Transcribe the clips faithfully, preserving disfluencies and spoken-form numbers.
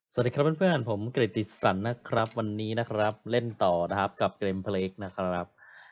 สวัสดีครับเพื่อนๆผมกฤติสันนะครับวันนี้นะครับเล่นต่อนะครับกับเกมเพลกนะครับ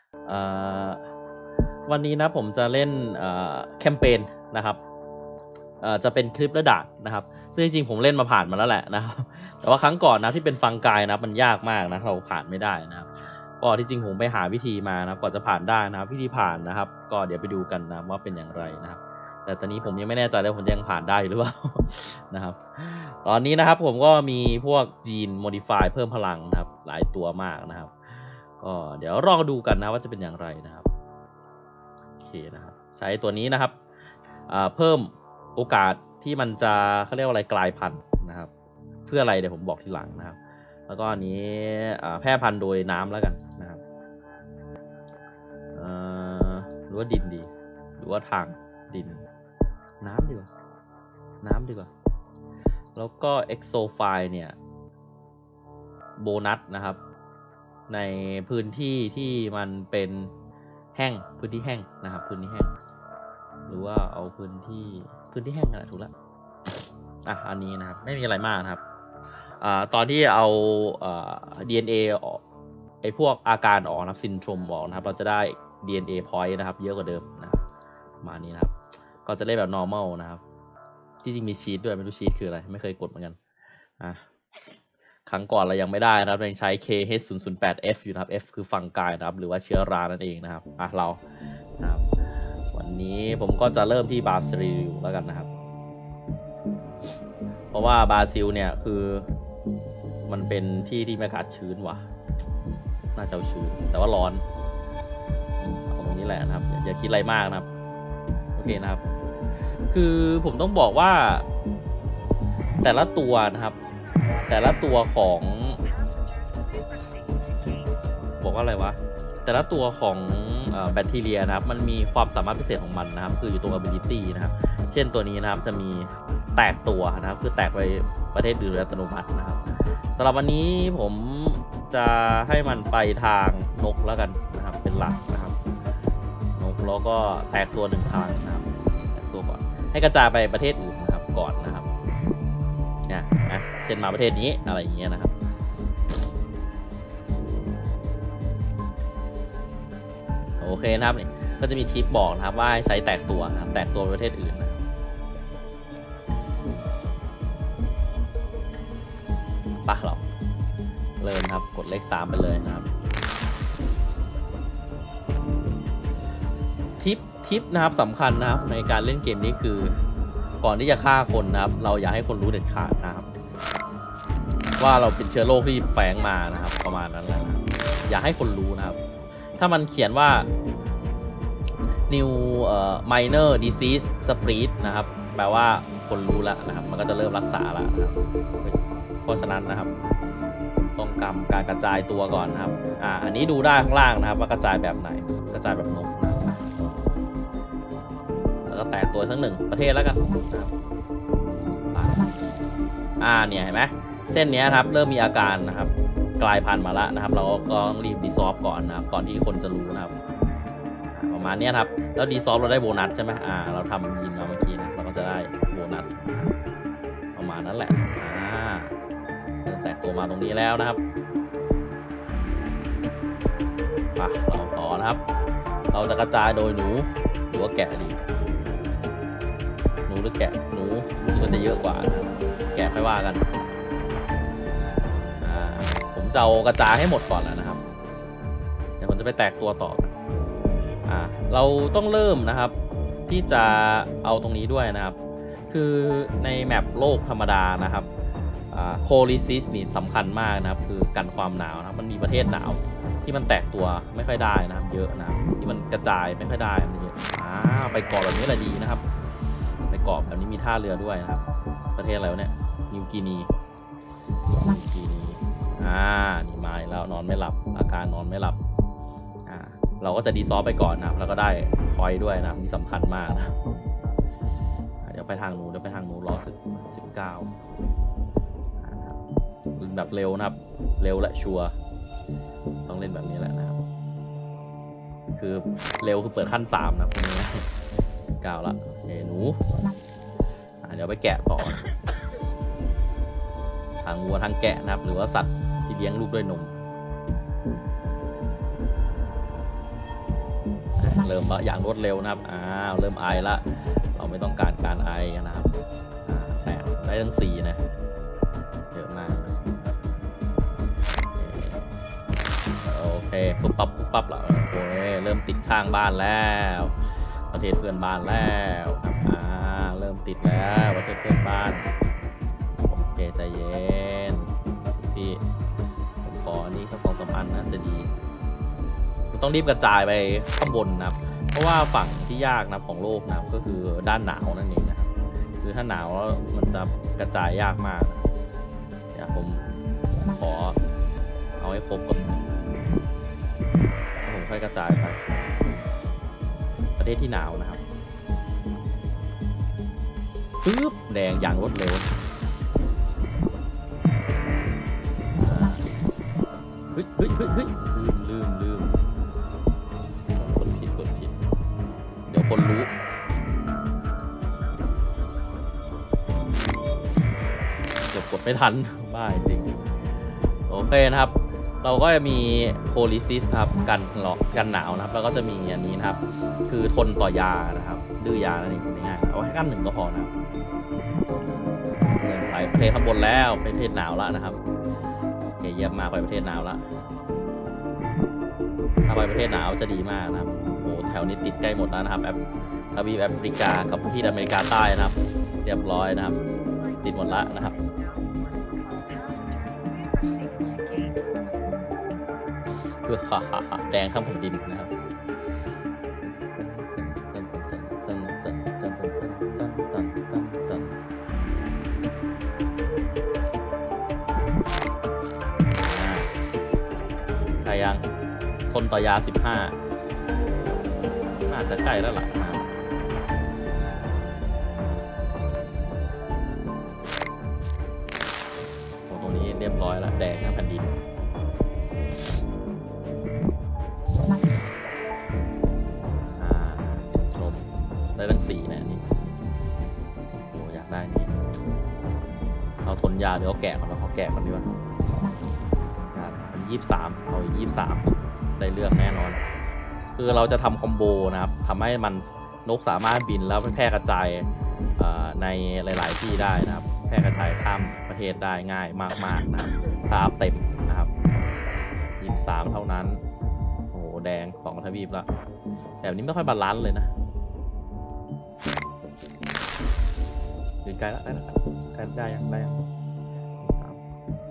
วันนี้นะผมจะเล่นแคมเปญนะครับจะเป็นคลิประดับนะครับซึ่งจริงๆผมเล่นมาผ่านมาแล้วแหละนะครับแต่ว่าครั้งก่อนนะที่เป็นฟังกายนะมันยากมากนะเราผ่านไม่ได้นะครับก็ที่จริงผมไปหาวิธีมานะก่อนจะผ่านได้นะครับวิธีผ่านนะครับก็เดี๋ยวไปดูกันนะว่าเป็นอย่างไรนะครับแต่ตอนนี้ผมยังไม่แน่ใจเลยผมจะยังผ่านได้หรือเปล่านะครับตอนนี้นะครับผมก็มีพวกจีน modify เพิ่มพลังนะครับหลายตัวมากนะครับก็เดี๋ยวรอดูกันนะว่าจะเป็นอย่างไรนะครับโอเคนะครับใช้ตัวนี้นะครับเพิ่มโอกาสที่มันจะเขาเรียกว่าอะไรกลายพันธุ์นะครับเพื่ออะไรเดี๋ยวผมบอกทีหลังนะครับแล้วก็อันนี้แพร่พันธุ์โดยน้ำแล้วกันนะครับหรือว่าดินดีหรือว่าทางดินน้ำดีกว่าน้ำดีกว่าแล้วก็ exophile เนี่ยโบนัสนะครับในพื้นที่ที่มันเป็นแห้งพื้นที่แห้งนะครับพื้นที่แห้งหรือว่าเอาพื้นที่พื้นที่แห้งนะถูกแล้วอ่ะอันนี้นะครับไม่มีอะไรมากนะครับอ่าตอนที่เอาอ่า ดี เอ็น เอ ออกไอพวกอาการออกนะครับซินโดรมออกนะครับเราจะได้ ดี เอ็น เอ point นะครับเยอะกว่าเดิมนะครับประมาณนี้นะครับก็จะเล่นแบบ normal นะครับที่จริงมีชีทด้วยไม่รู้ชีทคืออะไรไม่เคยกดเหมือนกันอ่ะครั้งก่อนเรายังไม่ได้นะครับยังใช้ เค เอช ศูนย์ ศูนย์ แปด เอฟ อยู่นะครับ F คือฟังกายนะครับหรือว่าเชื้อรานั่นเองนะครับอ่ะเรานะครับวันนี้ผมก็จะเริ่มที่บราซิลแล้วกันนะครับเพราะว่าบราซิลเนี่ยคือมันเป็นที่ที่มีอากาศชื้นว่ะน่าจะชื้นแต่ว่าร้อนเอาตรงนี้แหละนะครับอย่าคิดอะไรมากนะครับโอเคนะครับคือผมต้องบอกว่าแต่ละตัวนะครับแต่ละตัวของบอกว่าอะไรวะแต่ละตัวของแบคทีเรียนะครับมันมีความสามารถพิเศษของมันนะครับคืออยู่ตรง ability นะครับเช่นตัวนี้นะครับจะมีแตกตัวนะครับคือแตกไปประเทศอื่นอัตโนมัตินะครับสำหรับวันนี้ผมจะให้มันไปทางนกแล้วกันนะครับเป็นหลักนะครับนกแล้วก็แตกตัวหนึ่งครั้งนะครับแตกตัวก่อนให้กระจายไปประเทศอื่นนะครับก่อนนะครับเนี่ยนะเช่นมาประเทศนี้อะไรอย่างเงี้ยนะครับโอเคนะครับนี่ก็จะมีทิปบอกนะครับว่าให้ใช้แตกตัวนะครับแตกตัวประเทศอื่นนะปะเราเริ่มครับกดเลขสามไปเลยนะครับทิปทิปนะครับสำคัญนะครับในการเล่นเกมนี้คือก่อนที่จะฆ่าคนนะครับเราอย่าให้คนรู้เด็ดขาดนะครับว่าเราเป็นเชื้อโรคที่แฝงมานะครับประมาณนั้นแหละนะครับอย่าให้คนรู้นะครับถ้ามันเขียนว่า new minor disease spread นะครับแปลว่าคนรู้แล้วนะครับมันก็จะเริ่มรักษาแล้วนะครับเพราะฉะนั้นนะครับต้องกำการกระจายตัวก่อนนะครับอ่าอันนี้ดูได้ข้างล่างนะครับว่ากระจายแบบไหนกระจายแบบนกนะครับแล้วก็แตกตัวสักหนึ่งประเทศแล้วกันนะครับอ่าเนี่ยเห็นไหมเส้นนี้ครับเริ่มมีอาการนะครับกลายพันธุ์มาแล้วนะครับเราก็ต้องรีบดีซอฟก่อนนะครับก่อนที่คนจะรู้นะครับประมาณนี้ครับแล้วดีซอฟเราได้โบนัสใช่ไหมอ่าเราทำยินมาเมื่อกี้นะเราก็จะได้โบนัสประมาณนั้นแหละอ่าแตกตัวมาตรงนี้แล้วนะครับอ่ะเราต่อนะครับเราจะกระจายโดยหนูหรือว่าแกะดีหนูหรือแกะหนูรู้สึกว่าจะเยอะกว่านะแกะไม่ว่ากันอ่าผมจะเอากระจายให้หมดก่อนแล้วนะครับเดี๋ยวผมจะไปแตกตัวต่ออ่าเราต้องเริ่มนะครับที่จะเอาตรงนี้ด้วยนะครับคือในแมปโลกธรรมดานะครับโคลิซิสนี่สำคัญมากนะครับคือกันความหนาวนะครับมันมีประเทศหนาวที่มันแตกตัวไม่ค่อยได้นะครับเยอะนะครับที่มันกระจายไม่ค่อยได้มันเยอะอ่าไปเกาะแบบนี้แหละดีนะครับไปเกาะแบบนี้มีท่าเรือด้วยนะครับประเทศอะไรวะเนี่ยนิวกินีนิวกินีอ่านี่มาแล้วนอนไม่หลับอาการนอนไม่หลับอ่าเราก็จะดีซอฟไปก่อนนะครับแล้วก็ได้พอยต์ด้วยนะครับนี่สำคัญมากนะเดี๋ยวไปทางนู้นเดี๋ยวไปทางนู้นรอสิบสิบเก้าแบบเร็วนะครับเร็วและชัวร์ต้องเล่นแบบนี้แหละนะครับคือเร็วคือเปิดขั้นสามนะครับตรงนี้สิบเก้าละเฮ้หนูเดี๋ยวไปแกะต่อทางวัวทางแกะนะครับหรือว่าสัตว์ที่เลี้ยงลูกด้วยนมเริ่มอย่างรวดเร็วนะครับอ้าวเริ่มไอละเราไม่ต้องการการไอนะครับแปดได้ทั้งสี่นะเยอะมากโอเคปุ๊บปั๊บปุ๊บปั๊บแล้วโอเคเริ่มติดข้างบ้านแล้วประเทศเพื่อนบ้านแล้วอ่าเริ่มติดแล้วประเทศเพื่อนบ้านโอเคใจเย็นพี่ผมขออันนี้สักสองสามอันนะจะดีต้องรีบกระจายไปข้างบนนะครับเพราะว่าฝั่งที่ยากนะของโลกนะก็คือด้านหนาวนั่นเองนะครับคือถ้าหนาวแล้วมันจะกระจายยากมากเดี๋ยวผมขอเอาให้ครบก่อนผมค่อยกระจายไปประเทศที่หนาวนะครับปึ๊บแดงอย่างรวดเร็วเฮ้ยเฮ้ยเฮ้ยเฮ้ยลืมลืมลืมกดผิดกดผิดเดี๋ยวคนรู้เกือบกดไม่ทันบ้าจริงโอเคนะครับเราก็จะมีโคลิซิสครับกันหลอกกันหนาวนะครับแล้วก็จะมีอันนี้นะครับคือทนต่อยานะครับดื้อยานั่นเองง่ายๆเอาแค่ขั้นหนึ่งก็พอนะครับเดินไปประเทศข้างบนแล้วประเทศหนาวแล้วนะครับโอเคเยี่ยมมากไปประเทศหนาวแล้วถ้าไปประเทศหนาวจะดีมากนะครับโอ้แถวนี้ติดใกล้หมดแล้วนะครับแอฟทวีปแอฟริกากับประเทศอเมริกาใต้นะครับเรียบร้อยนะครับติดหมดแล้วนะครับคือแดงทั้งแผ่นดินนะครับใครยังทนต่อยาสิบห้าน่าจะใกล้แล้วล่ะตรงนี้เรียบร้อยแล้วแดงทั้งแผ่นดินได้ตั้งสี่นะนี่โอ้อยากได้นี่เอาทนยาเดี๋ยวเอาแกะก่อนแล้วเขาแกะก่อนดีกว่ายี่สิบสามเอายี่สิบสามได้เลือกแน่นอนคือเราจะทำคอมโบนะครับทำให้มันนกสามารถบินแล้วแพร่กระจายในหลายๆที่ได้นะครับแพร่กระจายข้ามประเทศได้ง่ายมากๆนะครับถ้าเต็มนะครับยี่สิบสามเท่านั้นโอ้แดงสองทวีปแล้วแบบนี้ไม่ค่อยบาลานซ์เลยนะยืนไกลแล้วได้แล้วใกล้ได้ยังได้ยังสาม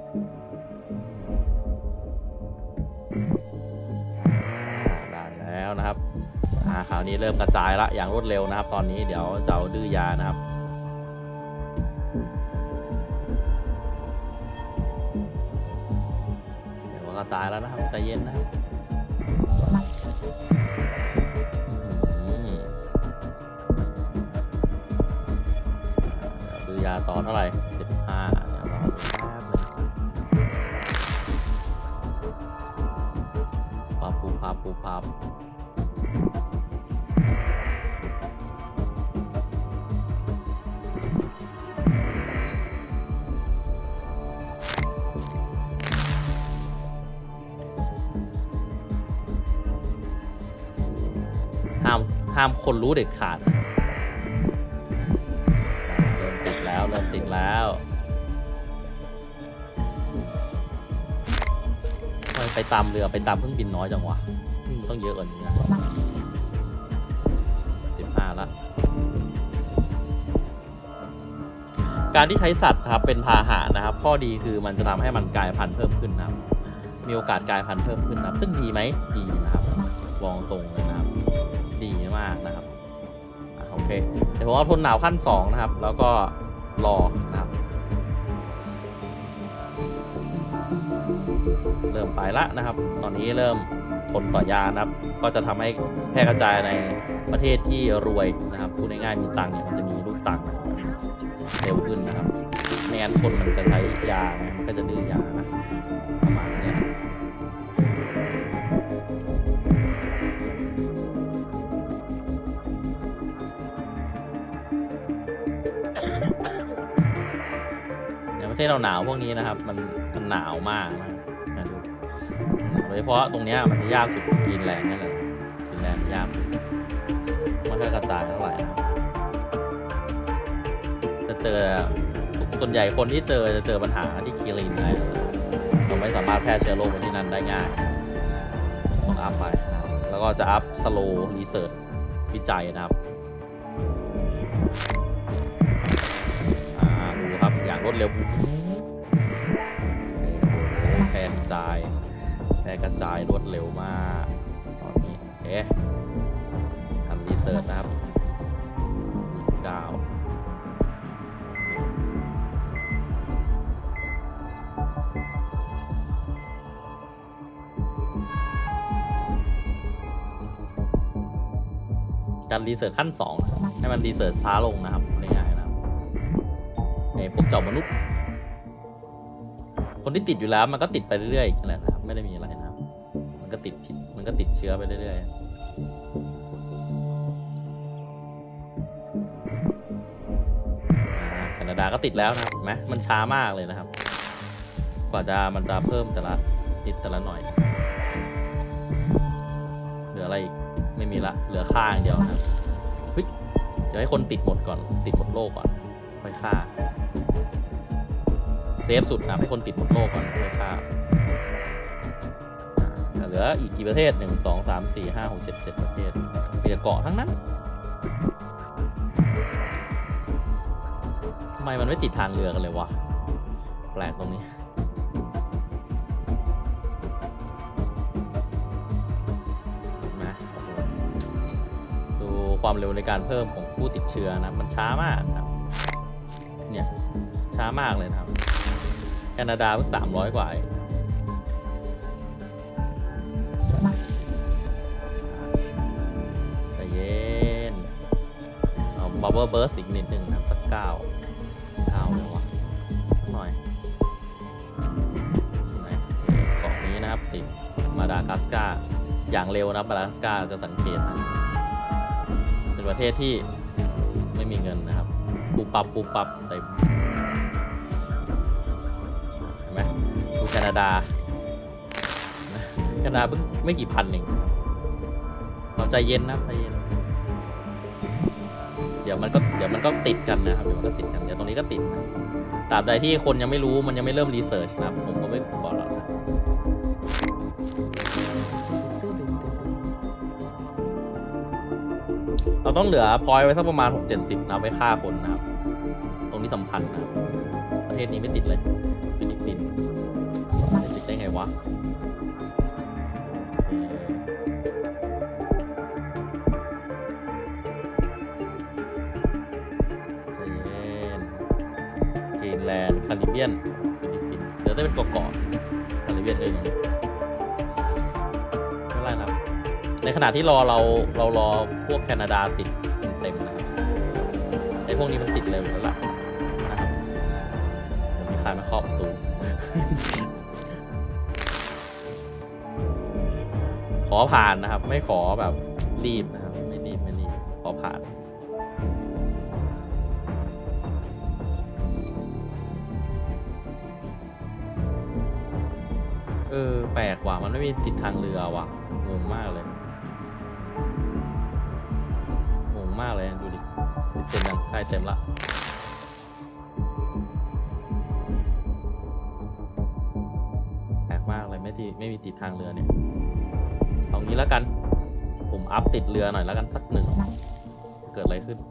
ได้แล้วนะครับอ่าคราวนี้เริ่มกระจายละอย่างรวดเร็วนะครับตอนนี้เดี๋ยวจะเอาดื้อยานะครับเดี๋ยวกระจายแล้วนะครับใจเย็นนะครับยาต่อเท่าไหร่สิบห้าเดี๋ยวรอดูแป๊บนึงปับปูปับปูปับห้ามห้ามคนรู้เด็ดขาดเริ่มติดแล้วไปตามเรือไปตามเครื่องบินน้อยจังวะต้องเยอะกว่านี้นะสิบห้าละการที่ใช้สัตว์ครับเป็นพาหะนะครับข้อดีคือมันจะทำให้มันกลายพันธุ์เพิ่มขึ้นนะครับมีโอกาสกลายพันธุ์เพิ่มขึ้นนะครับซึ่งดีไหมดีนะครับวองตรงเลยนะครับดีมากนะครับโอเคเดี๋ยวผมเอาทนหนาวขั้นสองนะครับแล้วก็รอนะครับเริ่มไปละนะครับตอนนี้เริ่มทนต่อยานะครับก็จะทำให้แพร่กระจายในประเทศที่รวยนะครับพูดง่ายๆมีตังค์เนี่ยมันจะมีลูกตังค์เร็วขึ้นนะครับไม่งั้นคนมันจะใช้ยามันก็จะดื้อยานะประมาณนี้ประเทศเราหนาวพวกนี้นะครับมันมันหนาวมากนะนะดูโดยเฉพาะตรงเนี้ยมันจะยากสุดกรีนแลนด์นี่แหละกรีนแลนด์ยากสุดมันก็กระจายเท่าไหร่นะจะเจอส่วนใหญ่คนที่เจอจะเจอปัญหาที่กรีนแลนด์เราไม่สามารถแพร่เชื้อโรคไปที่นั่นได้ง่ายต้องอัพไปนะครับแล้วก็จะอัพสโลว์รีเสิร์ชวิจัยนะครับดูครับอย่างรวดเร็วแพร่กระจายแพร่กระจายรวดเร็วมากตอนนี้โอเคทำรีเสิร์ชนะครับเก้าการรีเสิร์ชขั้นสองให้มันรีเสิร์ชช้าลงนะครับง่ายๆนะครับไอ้พวกเจ้ามนุษย์คนที่ติดอยู่แล้วมันก็ติดไปเรื่อยๆนั่นแหละนะครับไม่ได้มีอะไรนะครับมันก็ติดผิดมันก็ติดเชื้อไปเรื่อยๆแคนาดาก็ติดแล้วนะครับเห็นไหมมันช้ามากเลยนะครับกว่าจะมันจะเพิ่มแต่ละนิดแต่ละหน่อยเหลืออะไรอีกไม่มีละเหลือค่าอย่างเดียวนะเฮ้ยเดี๋ยวให้คนติดหมดก่อนติดหมดโลกก่อนค่อยฆ่าเซฟสุดนะให้คนติดหมดโลกก่อนค่อยฆ่าเหลืออีกกี่ประเทศหนึ่งสองสามสี่ห้าหกเจ็ดเจ็ดประเทศมีแต่เกาะทั้งนั้นทำไมมันไม่ติดทางเรือกันเลยวะแปลกตรงนี้ความเร็วในการเพิ่มของผู้ติดเชื้อนะมันช้ามากครับเนี่ยช้ามากเลยนะครับแคนาดาเพิ่งสามร้อยกว่าใจเย็นเอาบับเบิ้ลเบิร์สอีกนิดหนึ่งนะสักเก้าเก้าเลยวะสักหน่อยที่ไหนเกาะนี้นะครับติดมาดากัสการ์อย่างเร็วนะมาดากัสการ์จะสังเกตนะประเทศที่ไม่มีเงินนะครับปูปับปูปับเต็มเห็นไหมดูแคนาดาแคนาดาเพิ่งไม่กี่พันเองเราใจเย็นนะใจเย็นเดี๋ยวมันก็เดี๋ยวมันก็ติดกันนะครับเดี๋ยวมันก็ติดกันเดี๋ยวตรงนี้ก็ติดนะตราบใดที่คนยังไม่รู้มันยังไม่เริ่มรีเสิร์ชนะครับผมก็ไม่บอกหรอกนะเราต้องเหลือพอยต์ไว้สักประมาณ หกเจ็ดสิบ นะไว้ฆ่าคนนะครับตรงนี้สำคัญนะประเทศนี้ไม่ติดเลยฟิลิปปินส์จะติดได้ไงวะใจเย็นกรีนแลนด์คาริเบียนฟิลิปปินส์เดี๋ยวได้เป็นเกาะๆคาริเบียนเองไม่ไรนะในขณะที่รอเราเรารอพวกแคนาดาติดเต็มนะครับไอ้พวกนี้มันติดเร็วแล้วล่ะนะครับมีใครมาเคาะประตู ขอผ่านนะครับไม่ขอแบบรีบนะครับไม่รีบไม่รีบขอผ่านเออแปลกว่ะมันไม่มีติดทางเรือว่ะงงมากเลยงงมากเลยดูดิเต็มยังใกล้เต็มละแปลกมากเลยไม่ที่ไม่มีติดทางเรือเนี่ยเอางี้แล้วกันผมอัพติดเรือหน่อยแล้วกันสักหนึ่งจะเกิดอะไรขึ้น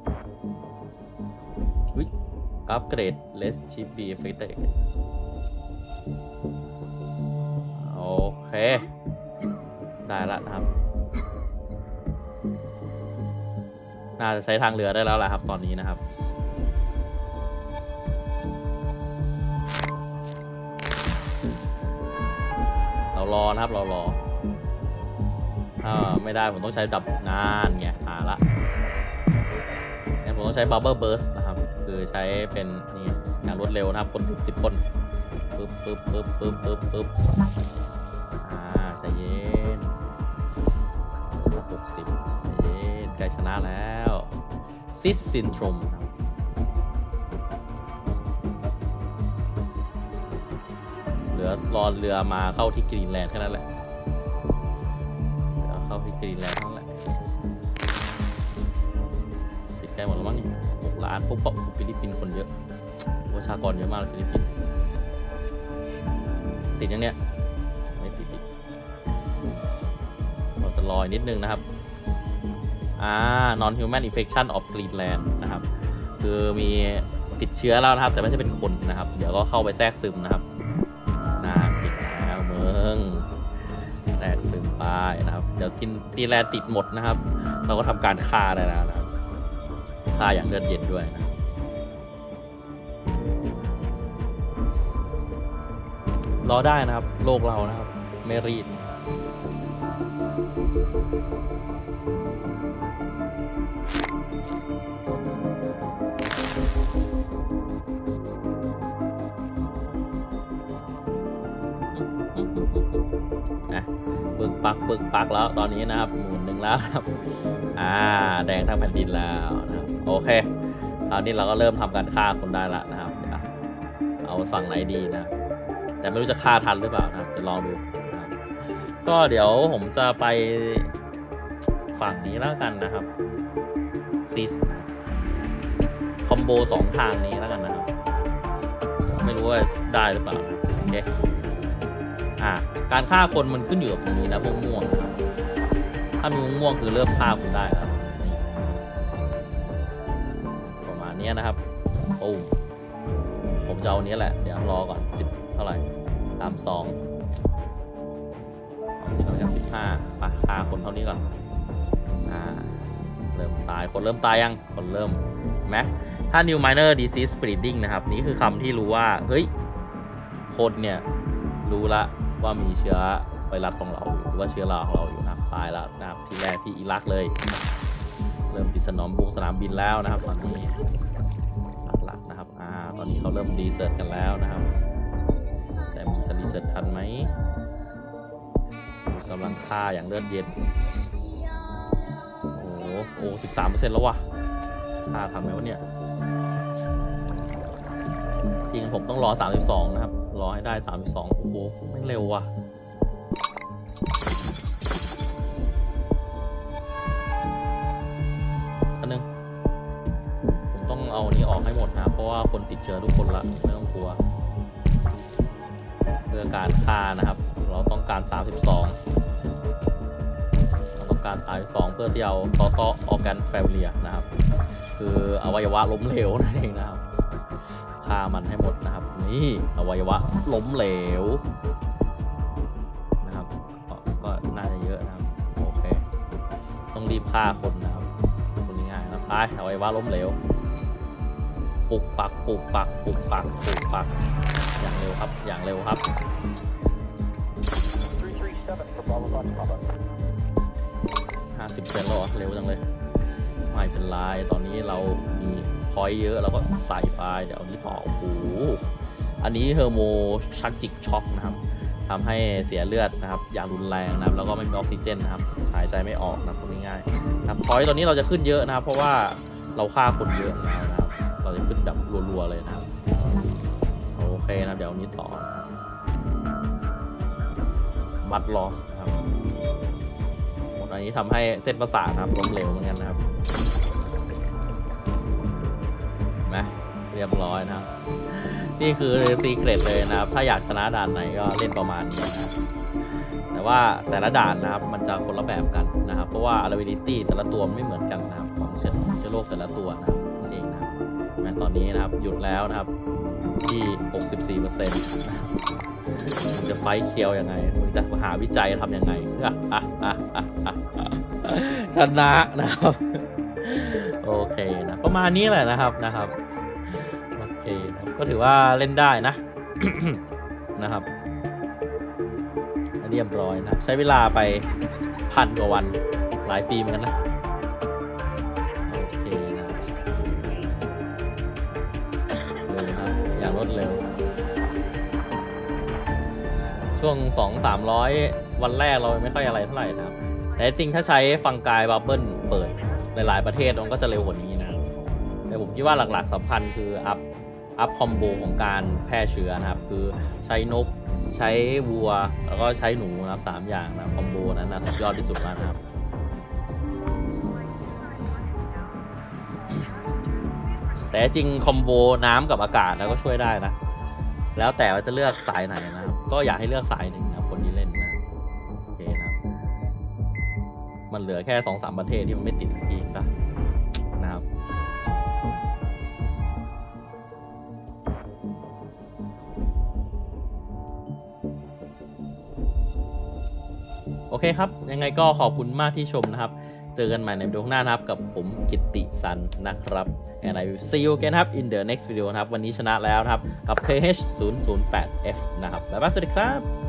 วิอัพเกรด less ship be affected โอเคได้ละนะครับน่าจะใช้ทางเรือได้แล้วแหละครับตอนนี้นะครับเรารอนะครับเรารอถ้าไม่ได้ผมต้องใช้ดับงานไงหาละงั้นผมต้องใช้ Bubble Burst นะครับคือใช้เป็นนี่อย่างรวดเร็วนะครับคนถึงสิบคนปึ๊บปึ๊บปึ๊บปึ๊บปึ๊บปึ๊บอ่าใจเย็นหกสิบใจเย็นใกล้ชนะแล้วซิสซินโทรมลือรอเรือมาเข้าที่กรีนแลนด์แค่นั้นแหละเข้าที่กรีนแลนด์เท่านั้นแหละติดแค่หมดแล้วมั้งนี่หกล้านปุ๊บปุ๊บฟิลิปปินส์คนเยอะประชากรเยอะมากเลยฟิลิปปินส์ติดยังเนี้ยไม่ติดติดเราจะรอนิดนึงนะครับอ่า non human infection of Greenland นะครับคือมีติดเชื้อแล้วนะครับแต่ไม่ใช่เป็นคนนะครับเดี๋ยวก็เข้าไปแทรกซึมนะครับน่าติดแล้วเมืองแทรกซึมไปนะครับเดี๋ยวกินตีแลติดหมดนะครับเราก็ทำการฆ่าได้แล้วนะครับฆ่าอย่างเลือดเย็นด้วยนะรอได้นะครับโลกเรานะครับไม่รีบนะปึกปักปึกปักแล้วตอนนี้นะครับหมื่นหนึ่งแล้วครับอ่าแดงทั้งแผ่นดินแล้วนะครับโอเคตอนนี้เราก็เริ่มทำการฆ่าคนได้แล้วนะครับเอาฝั่งไหนดีนะแต่ไม่รู้จะฆ่าทันหรือเปล่านะครับจะลองดูนะครับก็เดี๋ยวผมจะไปฝั่งนี้แล้วกันนะครับซิสคอมโบสองทางนี้แล้วกันนะครับไม่รู้ว่าได้หรือเปล่านะโอเคอ่าการฆ่าคนมันขึ้นอยู่กับตรงนี้นะพวกม่วงนะครับถ้ามีม่วงคือเริ่มฆ่าคุณได้แล้วประมาณนี้นะครับโอ้ผมจะเอานี้แหละเดี๋ยวรอก่อนสิบเท่าไหร่สามสองเอาที่เราจะสิบห้าปะฆ่าคนเท่านี้ก่อนอ่าเริ่มตายคนเริ่มตายยังคนเริ่มไหมถ้า new minor disease spreading นะครับนี่คือคำที่รู้ว่าเฮ้ยคนเนี่ยรู้ละว่ามีเชื้อไวรัสของเราอยู่หรือว่าเชื้อราของเราอยู่นะตายแล้วนะครับที่แรกที่อิรักเลยเริ่มติดสนามบุกสนามบินแล้วนะครับตอนนี้หลักๆนะครับอ่าตอนนี้เขาเริ่มรีเสิร์ชกันแล้วนะครับแต่มันจะรีเสิร์ชทันไหมกำลังฆ่าอย่างเลือดเย็นโอ้โหโอ้สิบสามเปอร์เซ็นต์แล้ววะฆ่าทำไหมวะเนี่ยจริงผมต้องรอสามสิบสองนะครับรอให้ได้สามสิบสองโอ้โหไม่เร็วว่ะอันนึงผมต้องเอาอันนี้ออกให้หมดนะเพราะว่าคนติดเชื้อทุกคนละไม่ต้องกลัวเพื่อการฆ่านะครับเราต้องการสามสิบสองเราต้องการสามสิบสองเพื่อที่เอาต่อต่อออร์แกนแฟมิเลียนะครับคืออวัยวะล้มเหลวนั่นเองนะครับฆ่ามันให้หมดนะครับนี่อวัยวะล้มเหลวนะครับก็น่าจะเยอะนะครับโอเคต้องรีบฆ่าคนนะครับคนง่ายๆนะตายอวัยวะล้มเหลวปุกปักปุกปักปุกปักปุกปักอย่างเร็วครับอย่างเร็วครับห้าสิบเซนแล้วเหรอเร็วจังเลยไม่เป็นไรตอนนี้เรามีพอยต์เยอะเราก็ใส่ไปเดี๋ยวนี้พอโอ้โหอันนี้เฮอร์โมชักจิกช็อกนะครับทำให้เสียเลือดนะครับอย่างรุนแรงนะครับแล้วก็ไม่มีออกซิเจนนะครับหายใจไม่ออกนะพูดง่ายๆนะครับพอยต์ตอนนี้เราจะขึ้นเยอะนะครับเพราะว่าเราฆ่าคนเยอะแล้วนะครับเราจะขึ้นแบบรัวๆเลยนะครับโอเคนะเดี๋ยวนี้ต่อนะครับบัตลอสนะครับอันนี้ทำให้เส้นประสาทนะครับล้มเหลวเหมือนกันนะครับนะเรียบร้อยนะครับนี่คือซีเครตเลยนะครับถ้าอยากชนะด่านไหนก็เล่นประมาณนี้นะครับแต่ว่าแต่ละด่านนะครับมันจะคนละแบบกันนะครับเพราะว่า ability แต่ละตัวไม่เหมือนกันนะครับของเชื้อโรคแต่ละตัวนะครับนั่นเองนะครับตอนนี้นะครับหยุดแล้วนะครับที่ หกสิบสี่เปอร์เซ็นต์ จะไฟเคียวยังไงมึงจะหาวิจัยทำยังไงชนะนะครับโอเคนะประมาณนี้แหละนะครับนะครับโอเคก็ถือว่าเล่นได้นะ นะครับเรียบร้อยนะใช้เวลาไปพันกว่าวันหลายปีเหมือนกันนะโอเคนะเร็วนะอย่างรวดเร็วช่วง สองถึงสามร้อย วันแรกเราไม่ค่อยอะไรเท่าไหร่นะครับแต่จริงถ้าใช้ฟังกายบับเบิ้ลเปิดหลายๆประเทศมันก็จะเร็วกว่านี้นะแต่ผมคิดว่าหลักๆสำคัญคืออัพอัพคอมโบของการแพร่เชื้อนะครับคือใช้นกใช้วัวแล้วก็ใช้หนูนะครับสามอย่างนะคอมโบนั้นนะสุดยอดที่สุดแล้วนะครับแต่จริงคอมโบน้ำกับอากาศแล้วก็ช่วยได้นะแล้วแต่ว่าจะเลือกสายไหนนะครับก็อยากให้เลือกสายหนึ่งนะคนที่เล่นนะโอเคนะครับมันเหลือแค่สองสามประเทศที่มันไม่ติดทั้งทีนะนะครับโอเคครับยังไงก็ขอบคุณมากที่ชมนะครับเจอกันใหม่ในวิดีโอข้างหน้านะครับกับผมกิตติสันนะครับ and I will see you again ครับ in the next video นะครับวันนี้ชนะแล้วนะครับกับ เค เอช ศูนย์ ศูนย์ แปด เอฟ นะครับบ๊ายบายสวัสดีครับ